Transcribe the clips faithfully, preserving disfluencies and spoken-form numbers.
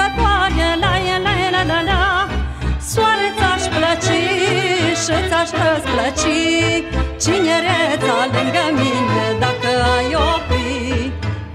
trecătoare, la la la la la. Soare ți-aș plăci și ți-aș răsplăci cinereța lângă mine dacă ai opri.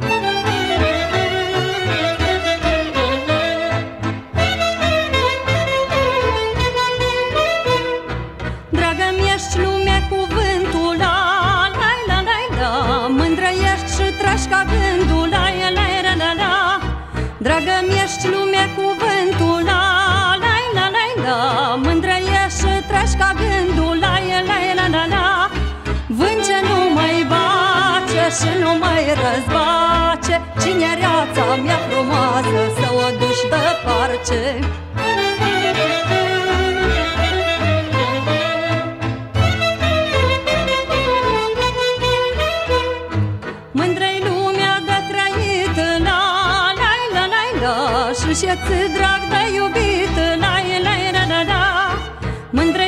Dragă-mi ești lume cuvântul, la la la la la. Mândră ești și treci ca gândul, la la la la la. Dragă-mi ești lume cuvântul, la la la la la. Mândră ești și treci ca gândul, la la la la la. Vânt ce nu mai bace și nu mai răzbace cinereața mea frumoasă, să o duci departe. Mândră-i lumea de trăit, la la la la la. Și ce-ți drag de iubit, la la la la la. Mândră